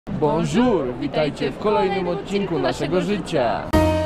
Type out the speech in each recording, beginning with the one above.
Bonjour! Witajcie w kolejnym odcinku naszego życia.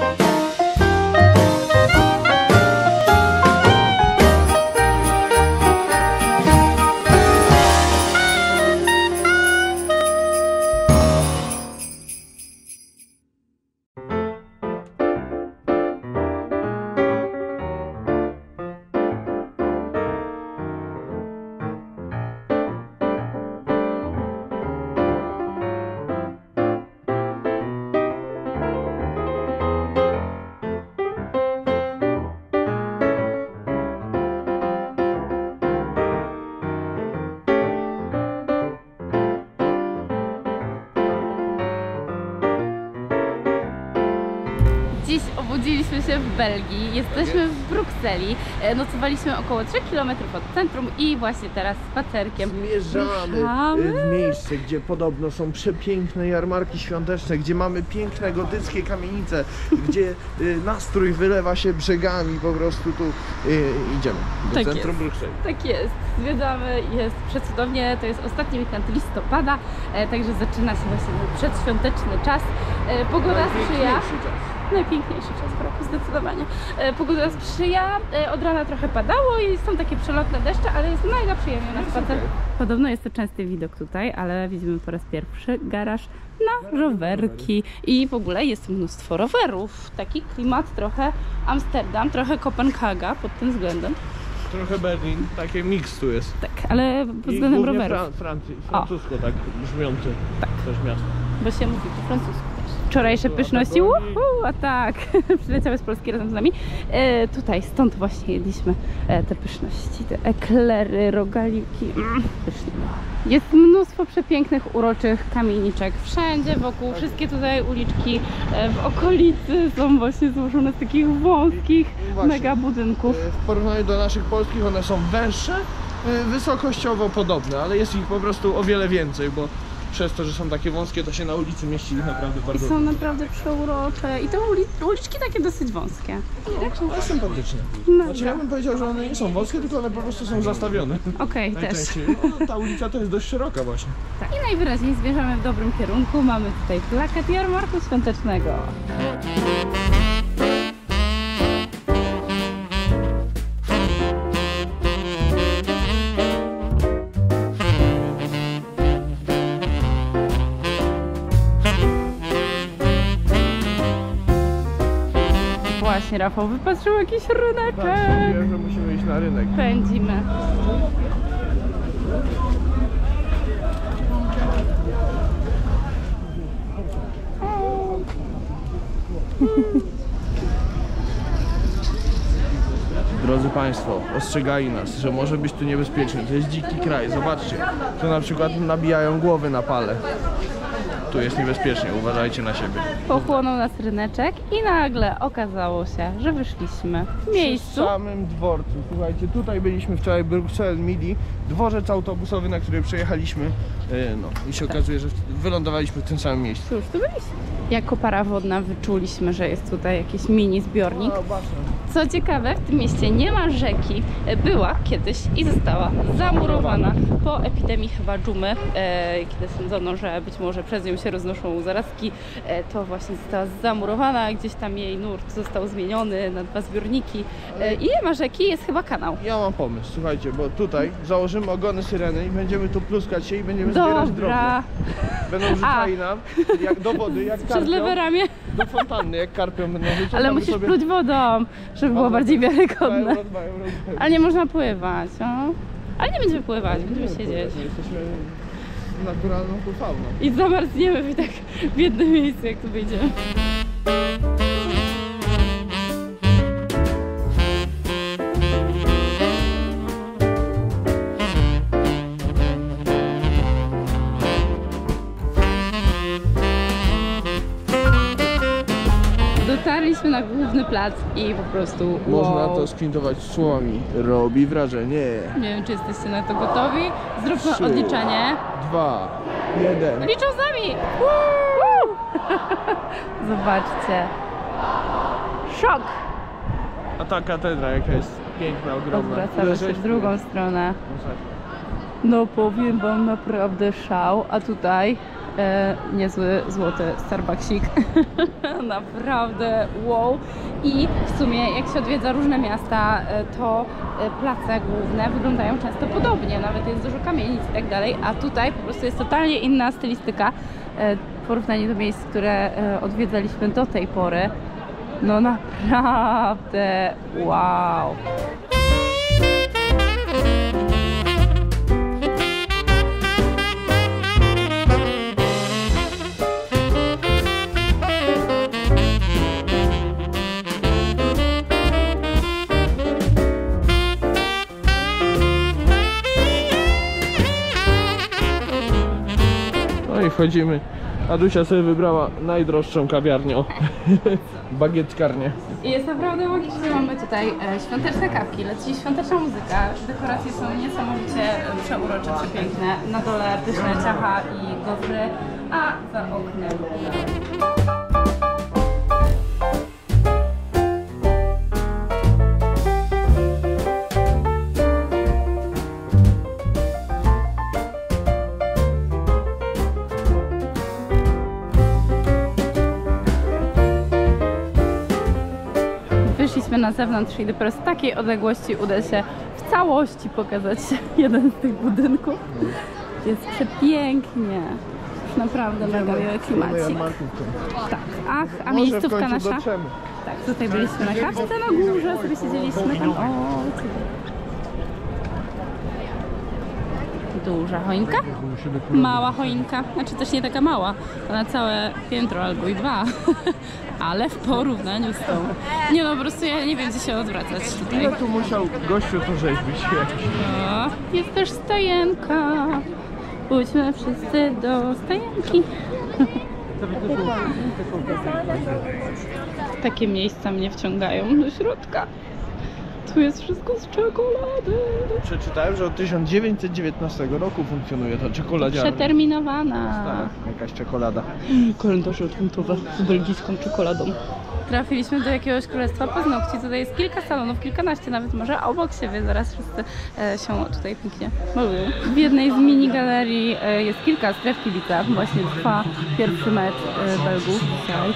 Dziś obudziliśmy się w Belgii, jesteśmy w Brukseli, nocowaliśmy około 3 km od centrum i właśnie teraz spacerkiem Zmierzamy w miejsce, gdzie podobno są przepiękne jarmarki świąteczne, gdzie mamy piękne gotyckie kamienice, gdzie nastrój wylewa się brzegami, po prostu tu idziemy do centrum Brukseli. Tak jest, zwiedzamy, jest przecudownie, to jest ostatni weekend listopada, także zaczyna się właśnie ten przedświąteczny czas, pogoda sprzyja. Najpiękniejszy czas w roku, zdecydowanie. Pogoda sprzyja, od rana trochę padało i są takie przelotne deszcze, ale jest mega przyjemnie na spacer. Podobno jest to częsty widok tutaj, ale widzimy po raz pierwszy garaż na rowerki i w ogóle jest mnóstwo rowerów. Taki klimat trochę Amsterdam, trochę Kopenhaga pod tym względem. Trochę Berlin, takie mix tu jest. Tak, ale pod względem rowerów. Francusko tak brzmiące też miasto. Bo się mówi po francusku. Wczorajsze pyszności, a tak, przyleciały z Polski razem z nami. Tutaj, stąd właśnie jedliśmy te pyszności, te eklery, rogaliki. Pysznie. Jest mnóstwo przepięknych, uroczych kamieniczek wszędzie wokół, wszystkie tutaj uliczki w okolicy są właśnie złożone z takich wąskich mega budynków. W porównaniu do naszych polskich one są węższe, wysokościowo podobne, ale jest ich po prostu o wiele więcej, bo przez to, że są takie wąskie, to się na ulicy mieści ich naprawdę bardzo. I są naprawdę przeurocze i te uliczki takie dosyć wąskie. No, sympatyczne. Znaczy ja bym powiedział, że one nie są wąskie, tylko one po prostu są zastawione. Okej, też. No, ta ulica to jest dość szeroka właśnie. Tak. I najwyraźniej zmierzamy w dobrym kierunku. Mamy tutaj plakat jarmarku świątecznego. Właśnie Rafał wypatrzył jakiś ryneczek. Tak, mówiłem, że musimy iść na rynek. Pędzimy. Drodzy Państwo, ostrzegali nas, że może być tu niebezpiecznie. To jest dziki kraj, zobaczcie. Tu na przykład nabijają głowy na pale. Tu jest niebezpiecznie, uważajcie na siebie. Pochłonął nas ryneczek i nagle okazało się, że wyszliśmy w miejscu. W samym dworcu. Słuchajcie, tutaj byliśmy wczoraj w Bruksel Midi, dworzec autobusowy, na który przejechaliśmy. No i się okazuje, że wylądowaliśmy w tym samym miejscu. Cóż, tu byliśmy. Jako para wodna wyczuliśmy, że jest tutaj jakiś mini zbiornik. Co ciekawe, w tym mieście nie ma rzeki. Była kiedyś i została zamurowana po epidemii chyba dżumy, kiedy sądzono, że być może przez nią się roznoszą zarazki. To właśnie została zamurowana, gdzieś tam jej nurt został zmieniony na 2 zbiorniki i nie ma rzeki, jest chyba kanał. Ja mam pomysł, słuchajcie, bo tutaj założymy ogony syreny i będziemy tu pluskać się i będziemy zbierać drobne. Będą rzucali nam jak do wody, jak karpią. Przez lewe ramię. Do fontanny, jak karpią będą rzucać. Ale musisz sobie pluć wodą, żeby było bardziej wiarygodne. Ale nie można pływać, no. Ale nie będziemy pływać, będziemy siedzieć. Jesteśmy naturalną fauną. I zamarzniemy w tak w jednym miejscu, jak tu wyjdziemy. Dotarliśmy na główny plac i po prostu Można to skwintować słowami. Robi wrażenie. Nie wiem, czy jesteście na to gotowi. Zróbmy 3, odliczanie. 2, 1. Liczą z nami! Zobaczcie. Szok! A ta katedra jaka jest piękna, ogromna. Odwracamy się w drugą stronę. No powiem wam, naprawdę szał. A tutaj niezły złoty Starbucksik. Naprawdę wow. I w sumie jak się odwiedza różne miasta, to place główne wyglądają często podobnie, nawet jest dużo kamienic i tak dalej, a tutaj po prostu jest totalnie inna stylistyka w porównaniu do miejsc, które odwiedzaliśmy do tej pory. No naprawdę wow. No i wchodzimy. Adusia sobie wybrała najdroższą kawiarnię, bagietkarnię. I jest naprawdę magicznie. Mamy tutaj świąteczne kawki, leci świąteczna muzyka, dekoracje są niesamowicie przeurocze, przepiękne. Na dole pyszne ciacha i gofry, a za oknem wyszliśmy na zewnątrz i dopiero z takiej odległości uda się w całości pokazać jeden z tych budynków. Jest przepięknie. Już naprawdę mega miły klimacik. Tak, ach, a miejscówka nasza. Tak, tutaj byliśmy na kawce na górze, sobie siedzieliśmy tam. O, duża choinka? Mała choinka, znaczy też nie taka mała, to na całe piętro albo i dwa, ale w porównaniu z tą. Nie no, po prostu ja nie wiem, gdzie się odwracać tutaj. Ile tu musiał gościu to rzeźbić? O, jest też stajenka. Pójdźmy wszyscy do stajenki. Takie miejsca mnie wciągają do środka. Tu jest wszystko z czekolady. Przeczytałem, że od 1919 roku funkcjonuje ta czekoladiarnia. Przeterminowana. Tak, jakaś czekolada. Kalendarze adwentowe z belgijską czekoladą. Trafiliśmy do jakiegoś królestwa paznokci. Tutaj jest kilka salonów, kilkanaście nawet może, a obok siebie zaraz wszyscy się tutaj pięknie malują. W jednej z mini galerii jest kilka stref kibica. Właśnie trwa pierwszy mecz Belgów dzisiaj.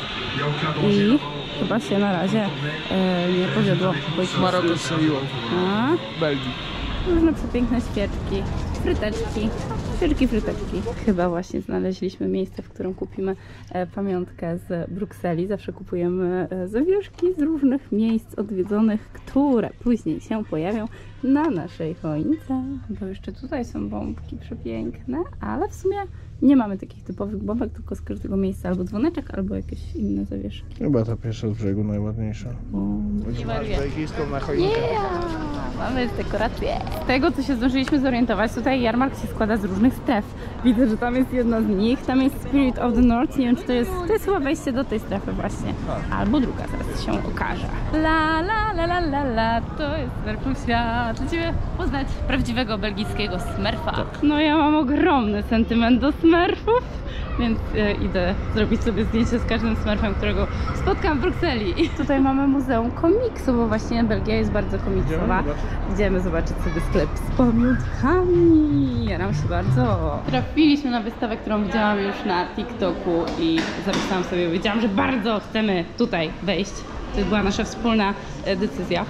I chyba się na razie nie powiodło. Maroko strzeliło Belgii. Różne przepiękne świeczki, fryteczki, fryteczki. Chyba właśnie znaleźliśmy miejsce, w którym kupimy pamiątkę z Brukseli. Zawsze kupujemy zawieszki z różnych miejsc odwiedzonych, które później się pojawią na naszej choince. Bo jeszcze tutaj są bombki przepiękne, ale w sumie nie mamy takich typowych bombek, tylko z każdego miejsca albo dzwoneczek, albo jakieś inne zawieszki. Chyba ta pierwsza z brzegu najładniejsza. Masz belgijską na choinkę. Mamy dekorację. Z tego, co się zdążyliśmy zorientować, tutaj jarmark się składa z różnych stref. Widzę, że tam jest jedna z nich, tam jest Spirit of the North. Nie wiem, czy to jest chyba wejście do tej strefy właśnie. Albo druga, zaraz się okaże. La la la la la la, to jest Smurfów świat. Lecimy poznać prawdziwego belgijskiego Smurfa. Tak. No ja mam ogromny sentyment do Smurfów, więc idę zrobić sobie zdjęcie z każdym Smurfem, którego spotkam w Brukseli. I tutaj mamy Muzeum Komiksu, bo właśnie Belgia jest bardzo komiksowa. Idziemy zobaczyć sobie sklep z pamiątkami. Jaram się bardzo. Trafiliśmy na wystawę, którą widziałam już na TikToku i zapisałam sobie, wiedziałam, że bardzo chcemy tutaj wejść. To była nasza wspólna decyzja.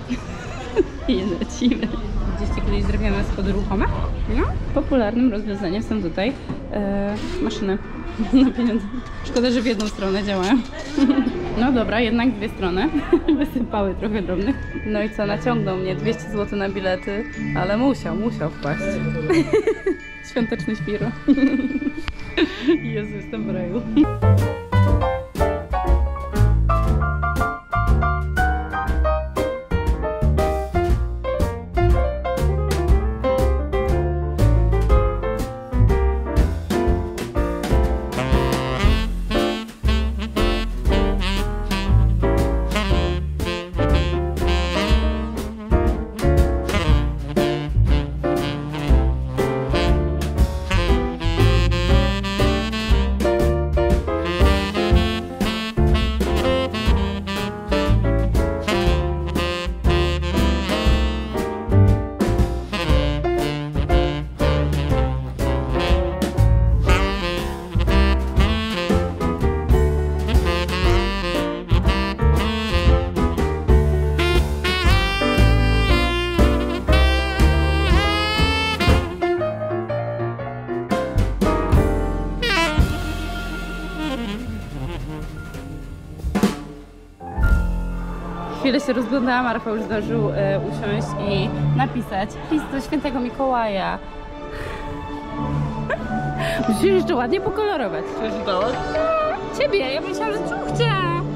I lecimy. Widzieliście kiedyś drewniane schody ruchome? No, popularnym rozwiązaniem są tutaj maszyny na pieniądze. Szkoda, że w jedną stronę działają. No dobra, jednak dwie strony. Wysypały trochę drobnych. No i co, naciągnął mnie 200 zł na bilety, ale musiał wpaść. Świąteczny świr. Jezu, jestem w raju. chwilę się rozglądałam, a Rafał już zdążył usiąść i napisać list do świętego Mikołaja. Musisz jeszcze ładnie pokolorować. Przeczytałaś? Ciebie, ja myślałam, że ciuchcia.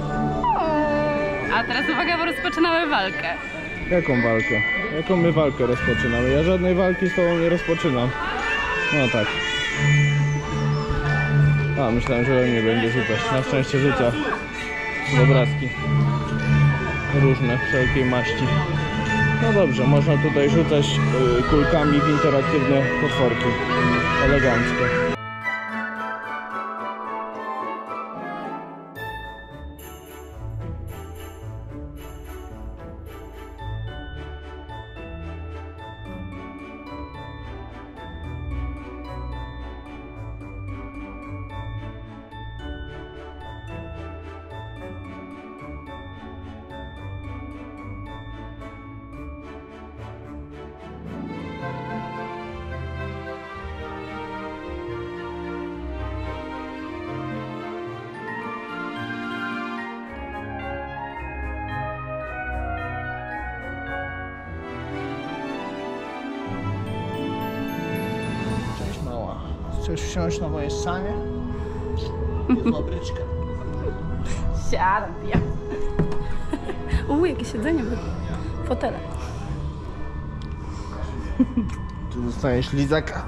A teraz uwaga, bo rozpoczynamy walkę. Jaką walkę? Jaką my walkę rozpoczynamy? Ja żadnej walki z tobą nie rozpoczynam. No tak. A, myślałem, że we mnie będzie rzucać. Na szczęście rzuca w obrazki. Różne, wszelkiej maści. No dobrze, można tutaj rzucać kulkami w interaktywne potworki. Elegancko. Chcesz wsiąść na moje sanie? Fabryczka. Siadam, ja. Jakie siedzenie było. Fotele. Tu dostaniesz lizaka.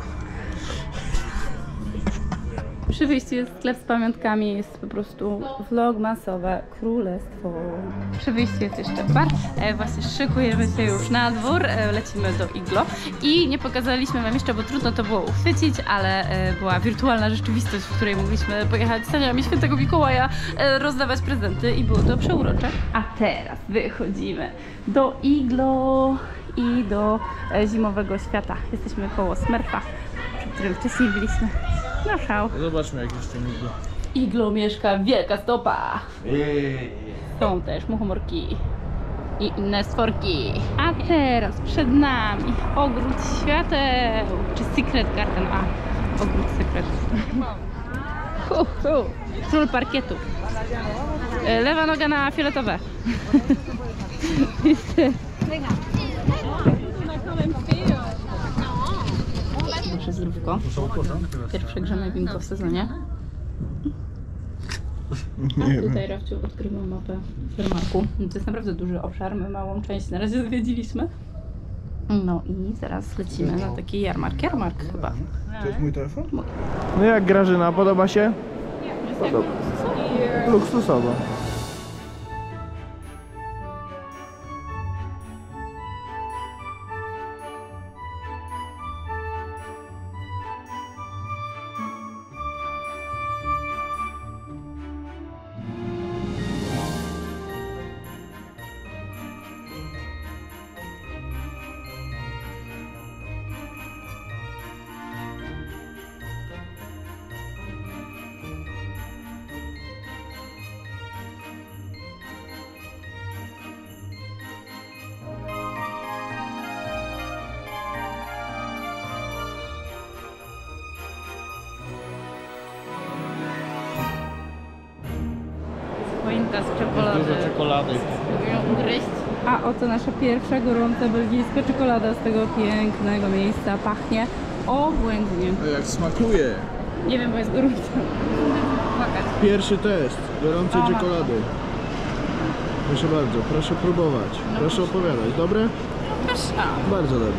Przy wyjściu jest sklep z pamiątkami, jest po prostu vlogmasowe królestwo. Przy wyjściu jest jeszcze bar. Właśnie szykujemy się już na dwór, lecimy do Iglo i nie pokazaliśmy wam jeszcze, bo trudno to było uchwycić, ale była wirtualna rzeczywistość, w której mogliśmy pojechać saniami świętego Mikołaja, rozdawać prezenty i było to przeurocze. A teraz wychodzimy do Iglo i do zimowego świata. Jesteśmy koło Smurfa, przy którym wcześniej byliśmy. No szał. Zobaczmy, jak jest ten iglo. Iglo mieszka wielka stopa. Są też muchomorki i inne stworki. A teraz przed nami ogród świateł, czy Secret Garden, ogród Secret. Król parkietu. Lewa noga na fioletowe. Nasze zdrówko. Pierwsze grzane winko w sezonie. A tutaj Rafciu odkrywał mapę jarmarku. To jest naprawdę duży obszar, my małą część na razie zwiedziliśmy. No i zaraz lecimy na taki jarmark chyba. To jest mój telefon? No jak Grażyna, podoba się? Podoba. Luksusowo. Choinka z czekolady. Dużo czekolady. Mogę ją ugryźć. A oto nasza pierwsza gorąca belgijska czekolada z tego pięknego miejsca. Pachnie obłędnie. A jak smakuje? Nie wiem, bo jest gorąca. Płakać. Pierwszy test gorącej czekolady. Proszę bardzo, proszę próbować. Proszę opowiadać. Dobre? Proszę. Bardzo dobre.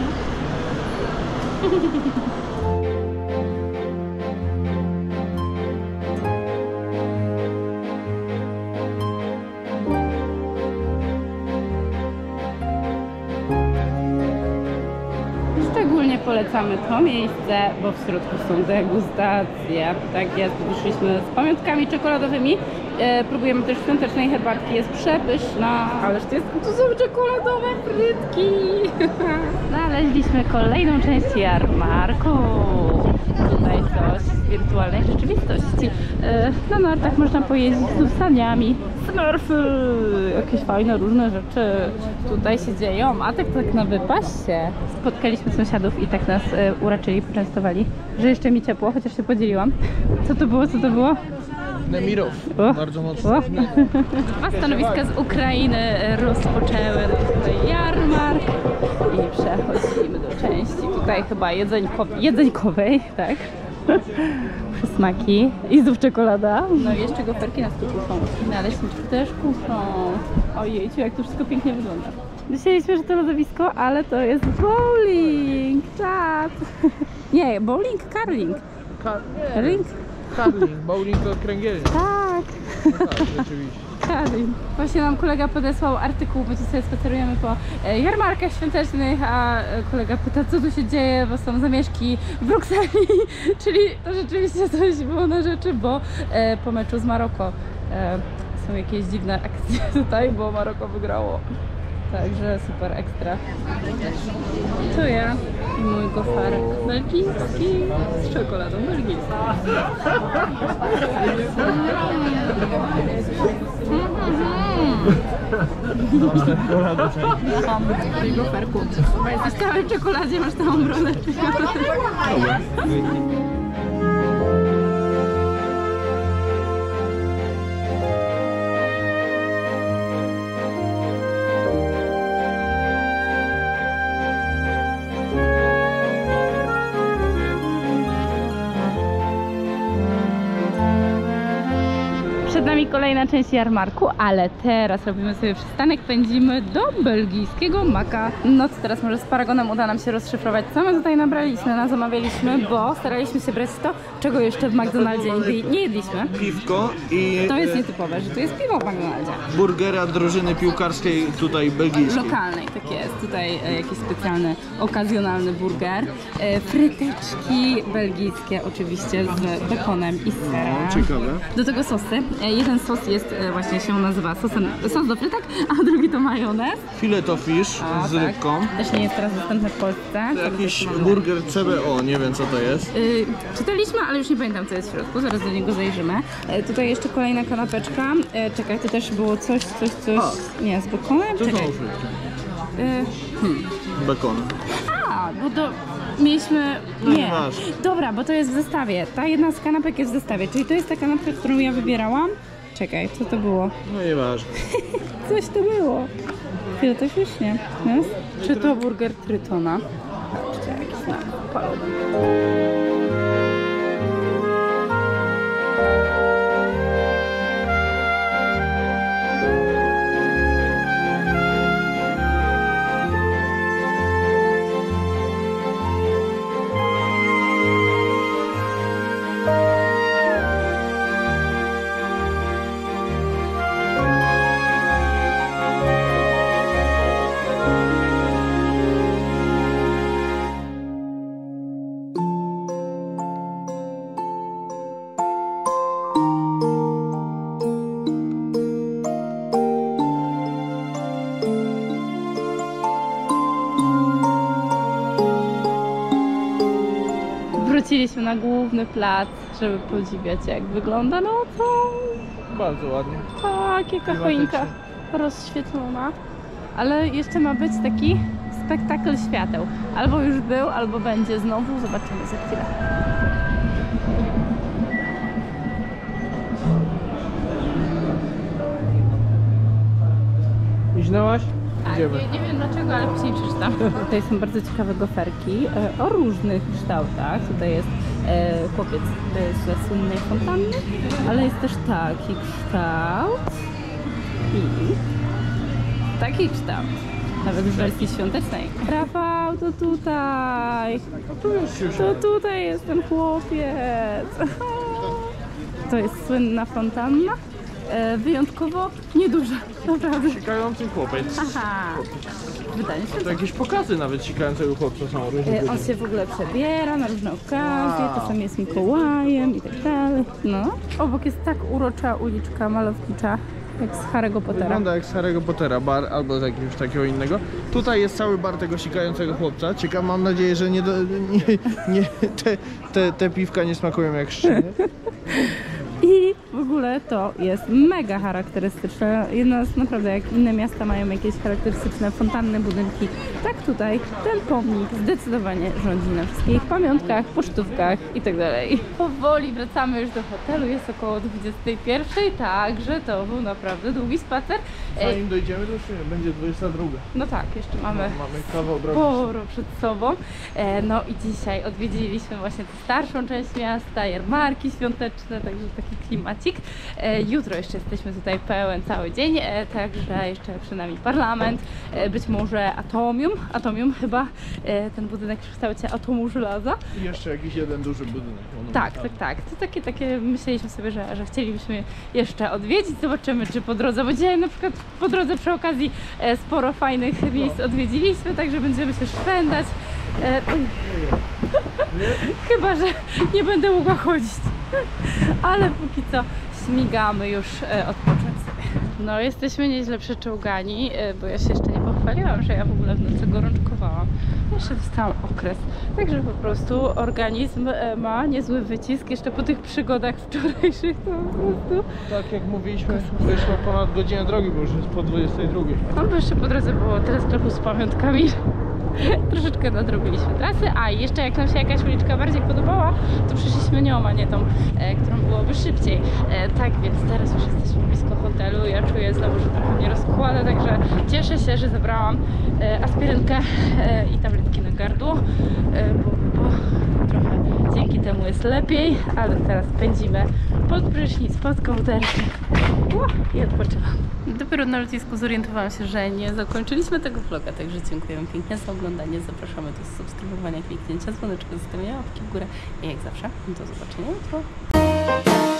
Szczególnie polecamy to miejsce, bo w środku są degustacje. Tak jest, wyszliśmy z pamiątkami czekoladowymi. Próbujemy też świątecznej herbatki, jest przepyszna. Ależ to są czekoladowe frytki. Znaleźliśmy kolejną część jarmarku. Tutaj coś z wirtualnej rzeczywistości. Na nartach można pojeździć z saniami. Smurfy! Jakieś fajne, różne rzeczy tutaj się dzieją. A tak na wypaście. Spotkaliśmy sąsiadów i tak nas uraczyli, poczęstowali, że jeszcze mi ciepło, chociaż się podzieliłam. Co to było? Co to było? Nemirow. O. Bardzo mocno. Dwa stanowiska z Ukrainy rozpoczęły tutaj jarmark i przechodzimy do części tutaj chyba jedzenkowej, tak? Przysmaki i znów czekolada. No i jeszcze goferki nas tu kuszą. Naleśniczki też kuszą. Ojejciu, jak to wszystko pięknie wygląda. Myśleliśmy, że to lodowisko, ale to jest bowling. Czad. Nie, bowling, curling. Curling? Curling, bowling to kręgielnie. Tak. No tak, rzeczywiście. Curling. Właśnie nam kolega podesłał artykuł, bo dzisiaj spacerujemy po jarmarkach świątecznych, a kolega pyta, co tu się dzieje, bo są zamieszki w Brukseli. Czyli to rzeczywiście coś było na rzeczy, bo po meczu z Maroko są jakieś dziwne akcje tutaj, bo Maroko wygrało. Także super ekstra. To ja i mój gofarek belgijski z czekoladą belgijską. W tej goferku. Bo jesteś w całej czekoladzie, masz całą bronę czekolady. Przed nami kolejna część jarmarku, ale teraz robimy sobie przystanek, pędzimy do belgijskiego maka. No to teraz może z paragonem uda nam się rozszyfrować, co my tutaj nabraliśmy, zamawialiśmy, bo staraliśmy się brać to, czego jeszcze w McDonaldzie nie jedliśmy. Piwko i To jest nietypowe, że tu jest piwo w McDonaldzie. burgera drużyny piłkarskiej tutaj belgijskiej. Lokalnej, tak jest. Tutaj jakiś specjalny, okazjonalny burger. Fryteczki belgijskie oczywiście z bekonem i serem. Ciekawe. Do tego sosy. Jeden sos jest właśnie się nazywa sos do frytek, a drugi to majonez. Filet o fish O, z tak. rybką. Też nie jest teraz dostępne w Polsce. To jakiś burger CBO, nie wiem co to jest. Czytaliśmy, ale już nie pamiętam co jest w środku, zaraz do niego zajrzymy. Tutaj jeszcze kolejna kanapeczka. Czekaj, to też było coś. Nie, z bekonem? To są Czekaj. frytki. Y, Bekon. A, bo to mieliśmy... No Nie, nieważne. dobra, bo to jest w zestawie. Ta jedna z kanapek jest w zestawie, czyli to jest ta kanapka, którą ja wybierałam. Czekaj, co to było? No nieważne. Coś to było. Chwilę, to już nie. Jest? Czy to burger Trytona? Patrzcie, jaki znak palony. Wróciliśmy na główny plac, żeby podziwiać, jak wygląda nocą. Bardzo ładnie. Tak, jaka choinka rozświetlona. Ale jeszcze ma być taki spektakl świateł. Albo już był, albo będzie znowu. Zobaczymy za chwilę. Idziesz? Tak, nie wiem dlaczego, ale później przeczytam. Tutaj są bardzo ciekawe goferki o różnych kształtach. Tutaj jest chłopiec ze słynnej fontanny, ale jest też taki kształt i taki kształt. Nawet w wersji świątecznej. Rafał, to tutaj. To tutaj jest ten chłopiec. To jest słynna fontanna. Wyjątkowo nieduża, naprawdę. Sikający chłopiec. Aha, wydaje się, To jakieś pokazy nawet sikającego chłopca są różne. on się w ogóle przebiera na różne okazje, czasami jest Mikołajem i tak dalej. No, obok jest tak urocza uliczka malownicza, jak z Harry'ego Pottera. Wygląda jak z Harry'ego Pottera, bar albo z jakiegoś takiego innego. Tutaj jest cały bar tego sikającego chłopca. Ciekaw, mam nadzieję, że te piwka nie smakują jak szczyny. I w ogóle to jest mega charakterystyczne. Jedno z naprawdę, jak inne miasta mają jakieś charakterystyczne fontanny, budynki, tak tutaj ten pomnik zdecydowanie rządzi na wszystkich pamiątkach, pocztówkach i tak dalej. Powoli wracamy już do hotelu, jest około 21, także to był naprawdę długi spacer. Zanim dojdziemy, to już będzie 22. No tak, jeszcze mamy Mamy kawał drogi. sporo przed sobą. No i dzisiaj odwiedziliśmy właśnie tę starszą część miasta, jarmarki świąteczne, także taki klimacik. Jutro jeszcze jesteśmy tutaj pełen cały dzień, także jeszcze przed nami parlament, być może Atomium chyba, ten budynek w kształcie atomu żelaza. I jeszcze jakiś jeden duży budynek. Tak. To takie myśleliśmy sobie, że chcielibyśmy jeszcze odwiedzić. Zobaczymy, czy po drodze, bo dzisiaj na przykład po drodze przy okazji sporo fajnych miejsc odwiedziliśmy, także będziemy się szwendać. Chyba że nie będę mogła chodzić. Ale póki co śmigamy już odpocząć sobie. No, jesteśmy nieźle przeczołgani, bo ja się jeszcze nie pochwaliłam, że ja w ogóle w nocy gorączkowałam. Jeszcze dostałam okres. Także po prostu organizm ma niezły wycisk jeszcze po tych przygodach wczorajszych. To po prostu... Tak jak mówiliśmy, wyszło ponad godzinę drogi, bo już jest po 22. No bo jeszcze po drodze było tyle sklepów z pamiątkami. Troszeczkę nadrobiliśmy trasy, a i jeszcze jak nam się jakaś uliczka bardziej podobała, to przyszliśmy nią, a nie tą, którą byłoby szybciej. Tak więc teraz już jesteśmy blisko hotelu, ja czuję znowu, że trochę mnie rozkłada, także cieszę się, że zabrałam aspirynkę i tabletki na gardło, bo trochę dzięki temu jest lepiej, ale teraz pędzimy pod prysznic, pod kołderkę i odpoczywam. Dopiero na lotnisku zorientowałam się, że nie zakończyliśmy tego vloga, także dziękujemy pięknie za oglądanie. Zapraszamy do subskrybowania, kliknięcia dzwoneczka, zostawienia łapki w górę i jak zawsze do zobaczenia jutro.